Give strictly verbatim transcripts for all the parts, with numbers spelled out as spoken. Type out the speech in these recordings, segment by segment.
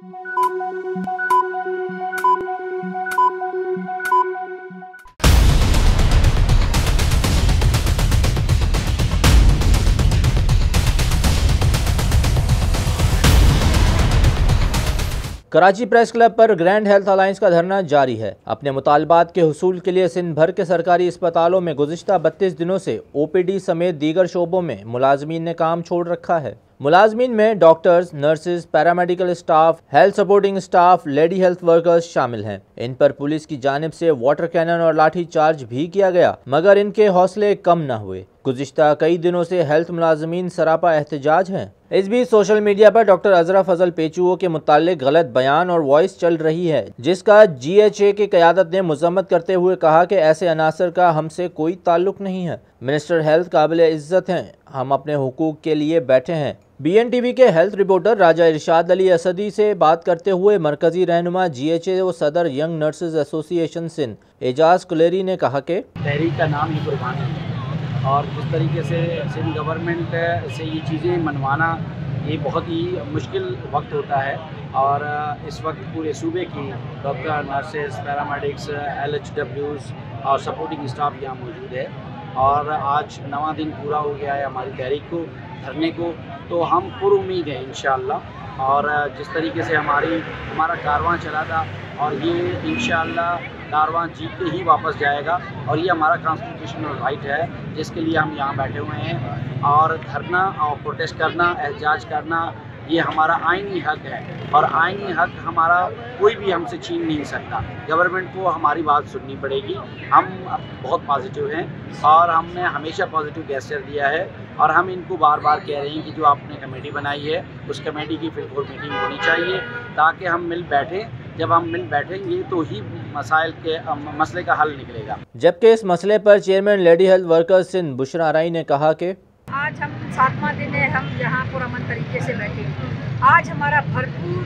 Karachi press club पर grand health alliance का धरना जारी है। अपने मुतालबात के हुसूल के लिए सिंध भर के सरकारी अस्पतालों में गुज़िश्ता बत्तीस दिनों से ओ पी डी समेत दीगर शोबों में मुलाजमीन ने काम छोड़ रखा है। मुलाजमीन में doctors, nurses, paramedical staff, health supporting staff, lady health workers शामिल हैं। इन पर पुलिस की जानिब से वाटर कैनन और लाठी चार्ज भी किया गया, मगर इनके हौसले कम न हुए। गुज़िश्ता कई दिनों से हेल्थ मुलाजमीन सरापा एहतजाज हैं। इस बीच सोशल मीडिया पर डॉक्टर अजरा फजल पेचुओ के मुतालिक गलत बयान और वॉइस चल रही है, जिसका जी एच ए की क़यादत ने मजम्मत करते हुए कहा कि ऐसे अनासर का हमसे कोई ताल्लुक नहीं है। मिनिस्टर हेल्थ काबिल इज्जत हैं, हम अपने हुकूक के लिए बैठे हैं। बी एन टी वी के हेल्थ रिपोर्टर राजा इरशाद अली असदी से बात करते हुए मरकजी रहनुमा जी एच ए व सदर young nurses association Sindh Ejaz कुलेरी ने कहा कि तहरीक का नाम ही कुर्बानी है और जिस तरीके से सिंध गवर्नमेंट से ये चीज़ें मनवाना ये बहुत ही मुश्किल वक्त होता है और इस वक्त पूरे सूबे की doctor, nurses, paramedics, L H डब्ल्यूज़ और सपोर्टिंग स्टाफ यहाँ मौजूद है और आज नवा दिन पूरा हो गया है हमारी तहरीक को, धरने को। तो हम पुर उम्मीद हैं इंशाअल्लाह और जिस तरीके से हमारी हमारा कारवां चला था और ये इंशाअल्लाह कारवां जीत के ही वापस जाएगा और ये हमारा कॉन्स्टिट्यूशनल राइट है जिसके लिए हम यहाँ बैठे हुए हैं और धरना और प्रोटेस्ट करना, एहतजाज करना ये हमारा आईनी हक है और आईनी हक हमारा कोई भी हमसे छीन नहीं सकता। गवर्नमेंट को हमारी बात सुननी पड़ेगी। हम बहुत पॉजिटिव हैं और हमने हमेशा पॉजिटिव गेस्चर दिया है और हम इनको बार बार कह रहे हैं कि जो आपने कमेटी बनाई है उस कमेटी की फिर कोई मीटिंग होनी चाहिए ताकि हम मिल बैठें। जब हम मिल बैठेंगे तो ही मसाइल के मसले का हल निकलेगा। जबकि इस मसले पर chairman lady health workers Sindh Bushra Rai ने कहा कि आज हम सातवां दिन है, हम यहाँ पुरअमन तरीके से बैठे। आज हमारा भरपूर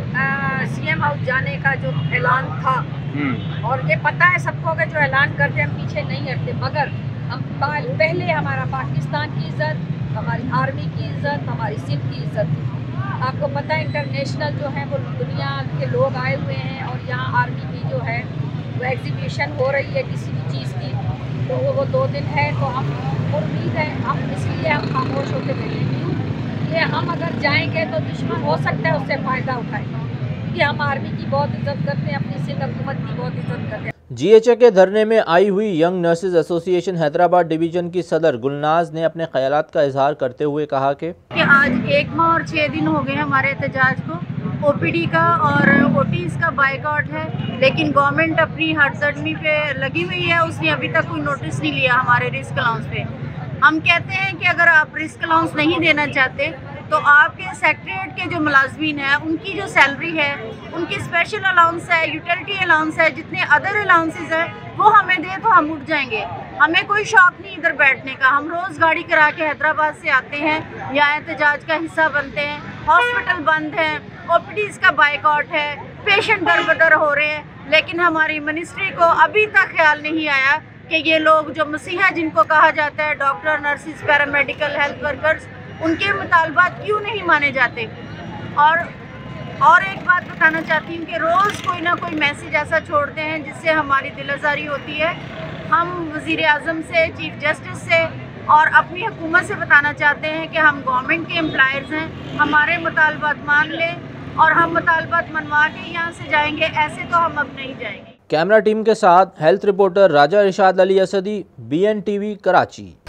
सी एम हाउस जाने का जो ऐलान था और ये पता है सबको कि जो ऐलान करते हम पीछे नहीं हटते, मगर हम पहले हमारा पाकिस्तान की इज़्ज़त, हमारी आर्मी की इज़्ज़त, हमारी सिंध की इज़्ज़त। आपको पता है इंटरनेशनल जो है वो दुनिया के लोग आए हुए हैं और यहाँ आर्मी की जो है वो एग्जीबिशन हो रही है किसी भी चीज़ की, तो वो, वो दो दिन है। तो हम उम्मीद है हम इसलिए हम खामोश होकर बैठे क्यों कि हम अगर जाएंगे तो दुश्मन हो सकता है उससे फ़ायदा उठाएगा, क्योंकि हम आर्मी की बहुत इज्जत करते हैं, अपनी सिंध हुकूमत की बहुत इज्जत करते हैं। जी एच ए के धरने में आई हुई young nurses association Hyderabad division की सदर गुलनाज ने अपने ख्यालात का इजहार करते हुए कहा कि आज एक माह और छः दिन हो गए हमारे एहतजाज को। ओ पी डी का और ओ टीज़ का बाइकआउट है, लेकिन गवर्नमेंट अपनी हड़सड़मी पे लगी हुई है। उसने अभी तक कोई नोटिस नहीं लिया हमारे रिस्क अलाउंस पे। हम कहते हैं कि अगर आप रिस्क अलाउंस नहीं देना चाहते तो आपके सेक्रेटरीट के जो मुलाजमीन हैं उनकी जो सैलरी है, उनकी स्पेशल अलाउंस है, यूटिलिटी अलाउंस है, जितने अदर अलाउंसेज हैं वो हमें दे तो हम उठ जाएंगे। हमें कोई शौक नहीं इधर बैठने का। हम रोज़ गाड़ी करा के हैदराबाद से आते हैं, यहाँ एहतजाज का हिस्सा बनते हैं। हॉस्पिटल बंद हैं, ओ पी डीज़ का बाइकआउट है, पेशेंट दरबदर हो रहे हैं, लेकिन हमारी मिनिस्ट्री को अभी तक ख्याल नहीं आया कि ये लोग जो मसीहा जिनको कहा जाता है, doctor, nurses, paramedical, health workers, उनके मुतालबात क्यों नहीं माने जाते। और और एक बात बताना चाहती हूँ कि रोज़ कोई ना कोई मैसेज ऐसा छोड़ते हैं जिससे हमारी दिलआज़ारी होती है। हम वज़ीर आज़म से, चीफ जस्टिस से और अपनी हुकूमत से बताना चाहते हैं कि हम गवर्नमेंट के एम्प्लॉयर्स हैं, हमारे मुतालबात मान लें और हम मुतालबात मनवा के यहाँ से जाएंगे। ऐसे तो हम अब नहीं जाएंगे। कैमरा टीम के साथ health reporter Raja Irshad Ali Asadi, B N T V Karachi.